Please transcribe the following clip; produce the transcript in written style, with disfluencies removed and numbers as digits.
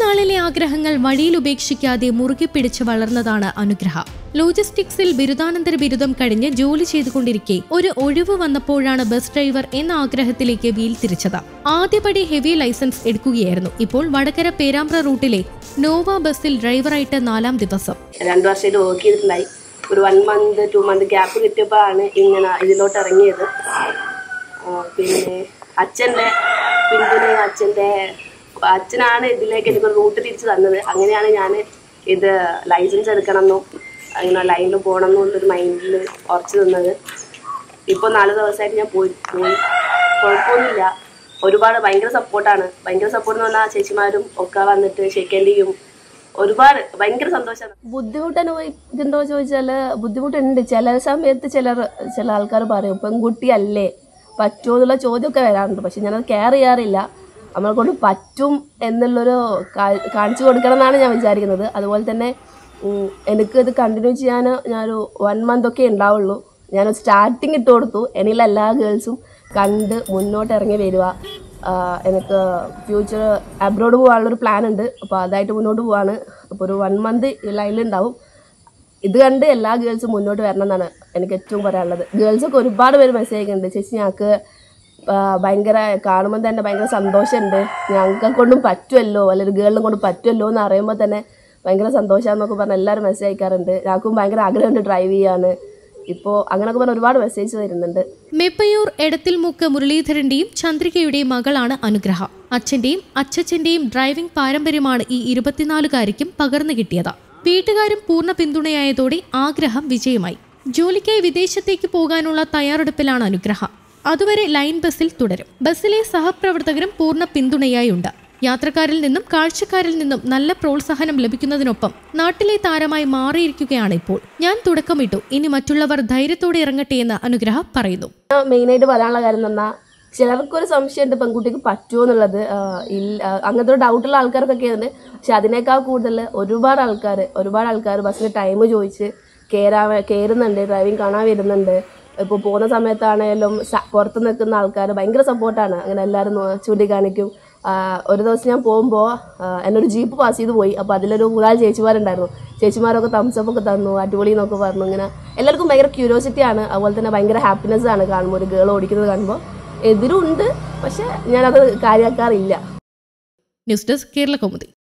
കുഞ്ഞുനാളിലെ ആഗ്രഹങ്ങൾ വഴിയിൽ ഉപേക്ഷിക്കാതെ മുറുകെ പിടിച്ച് വളർന്നതാണ് അനുഗ്രഹ. ലോജിസ്റ്റിക്സിൽ ബിരുദാനന്തര ബിരുദം കഴിഞ്ഞ് ജോലി ചെയ്തുകൊണ്ടിരിക്കെ ഒരു ഒഴിവ് വന്നപ്പോഴാണ് ബസ് ഡ്രൈവർ എന്ന ആഗ്രഹത്തിലേക്ക് വീൽ തിരിച്ചത്. ആദ്യപടി ഹെവി ലൈസൻസ് എടുക്കുകയായിരുന്നു. ഇപ്പോൾ വടകര പേരാമ്പ്ര റൂട്ടിലെ നോവ ബസ്സിൽ ഡ്രൈവറായിട്ട് 4ാം ദിവസം. 2 വർഷമായിട്ട് വർക്ക് ചെയ്തിട്ടുണ്ടായി. ഒരു 1 month 2 month ഗ്യാപ്പ് കിട്ടിയപ്പോഴാണ് ഇങ്ങനെ ഇതിലോട്ട് ഇറങ്ങിയത്. പിന്നെ അച്ഛൻ്റെ പിന്തുണയും അച്ഛനാണ് ഇതിലേക്ക് എനിക്ക് റൂട്ട് തിരിച്ച് തന്നത്. അങ്ങനെയാണ് ഞാൻ ഇത് ലൈസൻസ് എടുക്കണമെന്നും അങ്ങനെ ലൈനിൽ പോകണം എന്നുള്ളൊരു മൈൻഡിൽ ഉറച്ചു നിന്നത്. ഇപ്പോൾ 4 ദിവസമായിട്ട് ഞാൻ പോയി കുഴപ്പമൊന്നുമില്ല. ഒരുപാട് ഭയങ്കര സപ്പോർട്ടാണ്. ഭയങ്കര സപ്പോർട്ട് എന്ന് പറഞ്ഞാൽ ചേച്ചിമാരും ഒക്കെ വന്നിട്ട് ഷെയ്ക്കൻഡ് ചെയ്യും. ഒരുപാട് ഭയങ്കര സന്തോഷമാണ്. ബുദ്ധിമുട്ട് അനുഭവിക്കുന്നുണ്ടോ ചോദിച്ചാൽ ബുദ്ധിമുട്ടുണ്ട്. ചില സമയത്ത് ചില ആൾക്കാർ പറയും പെൺകുട്ടിയല്ലേ പറ്റുമോ എന്നുള്ള ചോദ്യമൊക്കെ വരാറുണ്ട്. പക്ഷെ ഞാനത് കെയർ ചെയ്യാറില്ല. നമ്മളെ കൊണ്ട് പറ്റും എന്നുള്ളൊരു കാണിച്ചു കൊടുക്കണം എന്നാണ് ഞാൻ വിചാരിക്കുന്നത്. അതുപോലെ തന്നെ എനിക്ക് ഇത് കണ്ടിന്യൂ ചെയ്യാൻ ഞാനൊരു 1 month ഒക്കെ ഉണ്ടാവുള്ളൂ. ഞാനൊരു സ്റ്റാർട്ടിങ് ഇട്ട് കൊടുത്തു. എനിക്കുള്ള എല്ലാ ഗേൾസും കണ്ട് മുന്നോട്ട് ഇറങ്ങി വരിക. എനിക്ക് ഫ്യൂച്ചർ അബ്രോഡ് പോകാനുള്ളൊരു പ്ലാൻ ഉണ്ട്. അപ്പോൾ അതായിട്ട് മുന്നോട്ട് പോവാണ്. അപ്പോൾ ഒരു 1 month ലൈനിലുണ്ടാവും. ഇത് കണ്ട് എല്ലാ ഗേൾസും മുന്നോട്ട് വരണം എന്നാണ് എനിക്ക് ഏറ്റവും പറയാനുള്ളത്. ഗേൾസൊക്കെ ഒരുപാട് പേര് മെസ്സേജ് അയക്കുന്നുണ്ട്, ചേച്ചി ഞങ്ങൾക്ക് ഭയങ്കര കാണുമ്പോൾ തന്നെ ഭയങ്കര സന്തോഷമുണ്ട്, ഞങ്ങൾക്ക് കൊണ്ടും പറ്റുമല്ലോ അല്ലെങ്കിൽ ഗേളിനെ കൊണ്ട് പറ്റുമല്ലോ എന്ന് അറിയുമ്പോൾ തന്നെ ഭയങ്കര സന്തോഷമാണെന്നൊക്കെ പറഞ്ഞ് എല്ലാവരും മെസ്സേജ് അയക്കാറുണ്ട്. ഞങ്ങൾക്കും ഭയങ്കര ആഗ്രഹമുണ്ട് ഡ്രൈവ് ചെയ്യാൻ. ഇപ്പോൾ അങ്ങനെയൊക്കെ പറഞ്ഞ് ഒരുപാട് മെസ്സേജ് വരുന്നുണ്ട്. മെപ്പയൂർ എടത്തിൽമുക്ക് മുരളീധരന്റെയും ചന്ദ്രികയുടെയും മകളാണ് അനുഗ്രഹ. അച്ഛന്റെയും അച്ഛച്ചന്റെയും ഡ്രൈവിംഗ് പാരമ്പര്യമാണ് ഈ 24-കാരിക്കും പകർന്നു കിട്ടിയത്. വീട്ടുകാരും പൂർണ്ണ പിന്തുണയായതോടെ ആഗ്രഹം വിജയമായി. ജോലിക്കായി വിദേശത്തേക്ക് പോകാനുള്ള തയ്യാറെടുപ്പിലാണ് അനുഗ്രഹ. അതുവരെ ലൈൻ ബസ്സിൽ തുടരും. ബസ്സിലെ സഹപ്രവർത്തകരും പൂർണ്ണ പിന്തുണയായുണ്ട്. യാത്രക്കാരിൽ നിന്നും കാഴ്ചക്കാരിൽ നിന്നും നല്ല പ്രോത്സാഹനം ലഭിക്കുന്നതിനൊപ്പം നാട്ടിലെ താരമായി മാറിയിരിക്കുകയാണ് ഇപ്പോൾ. ഞാൻ തുടക്കമിട്ടു, ഇനി മറ്റുള്ളവർ ധൈര്യത്തോടെ ഇറങ്ങട്ടെ എന്ന് അനുഗ്രഹ പറയുന്നു. മെയിനായിട്ട് പറയാനുള്ള കാര്യം എന്ന് പറഞ്ഞാൽ ചിലർക്കൊരു സംശയമുണ്ട് പെൺകുട്ടിക്ക് പറ്റുമോ എന്നുള്ളത്. അങ്ങനത്തെ ഒരു ഡൗട്ടുള്ള ആൾക്കാർക്കൊക്കെ ഉണ്ട്. പക്ഷെ അതിനേക്കാൾ കൂടുതൽ ഒരുപാട് ആൾക്കാർ ബസ്സിന് ടൈം ചോദിച്ച് കയറുന്നുണ്ട്, ഡ്രൈവിംഗ് കാണാൻ വരുന്നുണ്ട്. ഇപ്പോൾ പോകുന്ന സമയത്താണേലും പുറത്ത് നിൽക്കുന്ന ആൾക്കാർ ഭയങ്കര സപ്പോർട്ടാണ്. അങ്ങനെ എല്ലാവരും ചൂണ്ടിക്കാണിക്കും. ഒരു ദിവസം ഞാൻ പോകുമ്പോൾ എന്നൊരു ജീപ്പ് പാസ് ചെയ്ത് പോയി. അപ്പോൾ അതിലൊരു 4 ചേച്ചിമാരുണ്ടായിരുന്നു. ചേച്ചിമാരൊക്കെ തംസപ്പൊക്കെ തന്നു, അടിപൊളി എന്നൊക്കെ പറഞ്ഞു. ഇങ്ങനെ എല്ലാവർക്കും ഭയങ്കര ക്യൂരിയോസിറ്റിയാണ്. അതുപോലെ തന്നെ ഭയങ്കര ഹാപ്പിനെസ് ആണ് കാണുമ്പോൾ, ഒരു ഗേൾ ഓടിക്കുന്നത് കാണുമ്പോൾ. എതിരുണ്ട്, പക്ഷെ ഞാനത് കാര്യമാക്കാറില്ല. News desk Kerala Kaumudi.